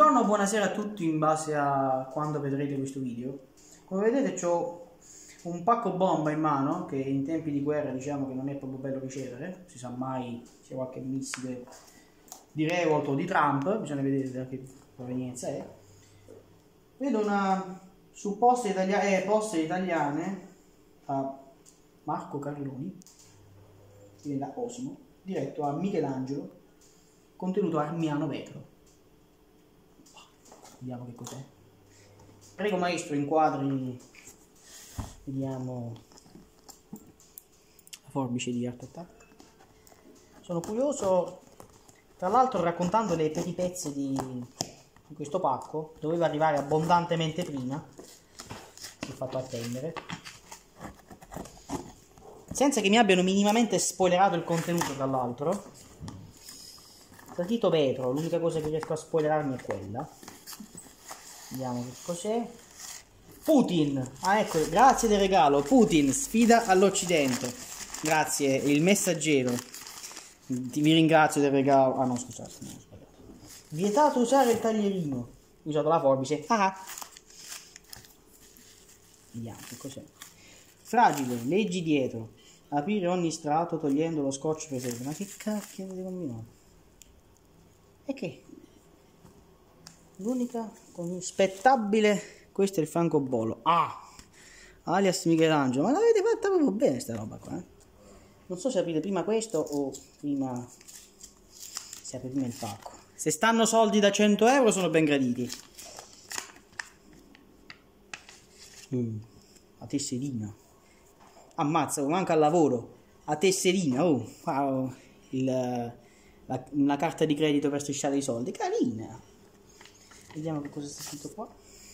Buongiorno o buonasera a tutti in base a quando vedrete questo video. Come vedete ho un pacco bomba in mano che in tempi di guerra diciamo che non è proprio bello ricevere, si sa mai se qualche missile di Revolt o di Trump, bisogna vedere da che provenienza è. Vedo su poste italiane a Marco Carloni, viene da Osimo, diretto a Michelangelo, contenuto Armiano Vetro. Vediamo che cos'è. Prego maestro, inquadri, vediamo la forbice di Art Attack. Sono curioso, tra l'altro raccontando le peripezie di questo pacco, doveva arrivare abbondantemente prima, si è fatto attendere, senza che mi abbiano minimamente spoilerato il contenuto. Tra l'altro Tito vetro, l'unica cosa che riesco a spoilerarmi è quella. Vediamo che cos'è. Putin, ah ecco, grazie del regalo. Putin sfida all'Occidente, grazie, il messaggero, vi ringrazio del regalo. Ah no, scusate, no, ho sbagliato. Vietato usare il taglierino, ho usato la forbice. Vediamo che cos'è. Fragile, leggi dietro, aprire ogni strato togliendo lo scotch preserve. Ma che cacchio avete combinato? E che? L'unica con spettabile, questo è il francobollo, alias Michelangelo, ma l'avete fatta proprio bene sta roba qua, non so se aprite prima questo o prima si apre prima il pacco. Se stanno soldi da 100 euro sono ben graditi. La tesserina, ammazza, manca al lavoro, la tesserina, wow, una carta di credito per strisciare i soldi, carina. Vediamo che cosa sta scritto qua.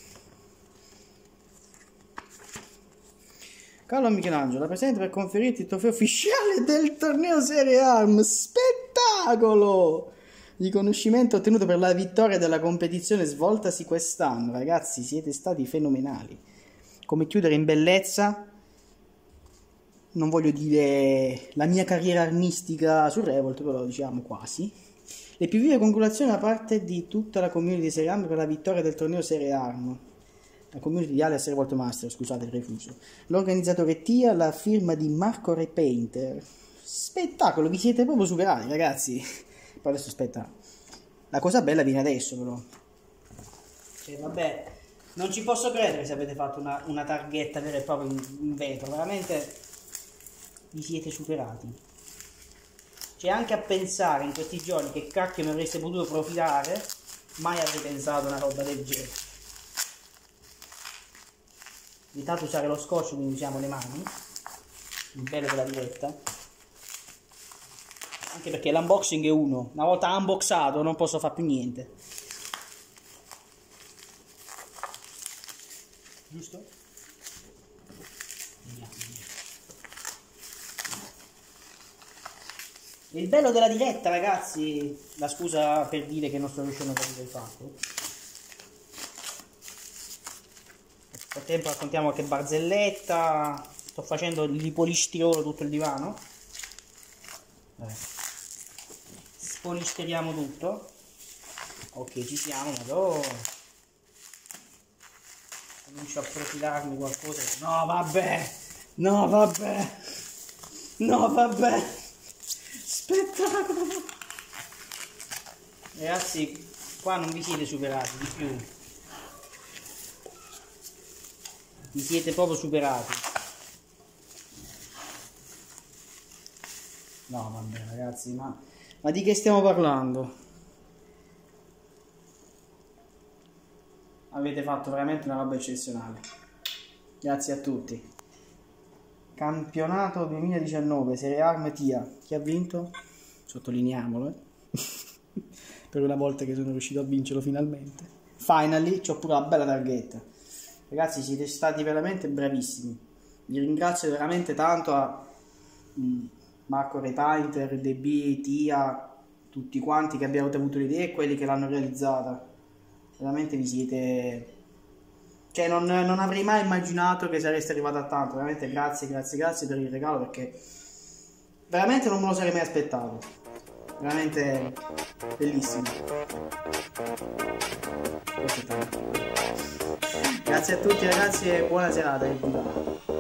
Caro Michelangelo, la presente per conferirti il trofeo ufficiale del torneo Serie Arm. Spettacolo! Riconoscimento ottenuto per la vittoria della competizione svoltasi quest'anno. Ragazzi, siete stati fenomenali. Come chiudere in bellezza, non voglio dire la mia carriera armistica su Revolt, però diciamo quasi. Le più vive congratulazioni da parte di tutta la community di Serie Arm per la vittoria del torneo Serie Arm. La community di Alias Revolt Master, scusate il refuso. L'organizzatore Tia, la firma di Marco Repainter. Spettacolo, vi siete proprio superati, ragazzi. Poi adesso aspetta. La cosa bella viene adesso, però. Vabbè, non ci posso credere se avete fatto una targhetta vera e propria in vetro. Veramente vi siete superati. C'è anche a pensare in questi giorni che cacchio mi avreste potuto profilare, mai avrei pensato a una roba del genere. Vietato usare lo scotch, quindi usiamo le mani, il bello della diretta, anche perché l'unboxing è uno, una volta unboxato non posso fare più niente, giusto? Il bello della diretta, ragazzi, la scusa per dire che non sto riuscendo a capire il fatto. Nel frattempo raccontiamo qualche barzelletta. Sto facendo il polistirolo tutto il divano. Spolisteriamo tutto. Ok, ci siamo, madonna. Comincio a profilarmi qualcosa. No, vabbè. No, vabbè. No, vabbè. Spettacolo! Ragazzi, qua non vi siete superati di più, vi siete proprio superati. No vabbè ragazzi, ma di che stiamo parlando? Avete fatto veramente una roba eccezionale, grazie a tutti. Campionato 2019 Serie Arm Tia. Chi ha vinto? Sottolineiamolo, per una volta che sono riuscito a vincerlo finalmente. Finally, c'ho pure una bella targhetta. Ragazzi, siete stati veramente bravissimi. Vi ringrazio veramente tanto a Marco Repainter, DB, Tia, tutti quanti che abbiate avuto l'idea e quelli che l'hanno realizzata. Veramente vi siete... Cioè non avrei mai immaginato che sareste arrivato a tanto. Veramente grazie per il regalo, perché veramente non me lo sarei mai aspettato. veramente bellissimo. Grazie a tutti ragazzi e buona serata.